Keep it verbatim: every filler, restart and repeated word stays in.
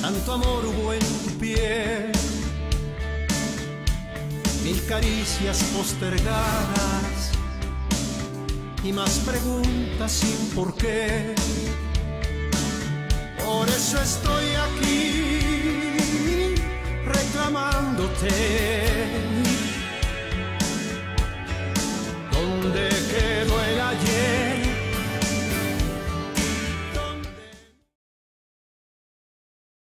tanto amor hubo en tu piel, mil caricias postergadas y más preguntas sin por qué. Por eso estoy aquí reclamándote.